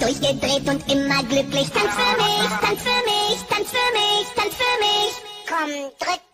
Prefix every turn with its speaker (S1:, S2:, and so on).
S1: durchgedreht und immer glücklich. Tanz für mich, tanz für mich, tanz für mich, tanz für mich. Komm, drück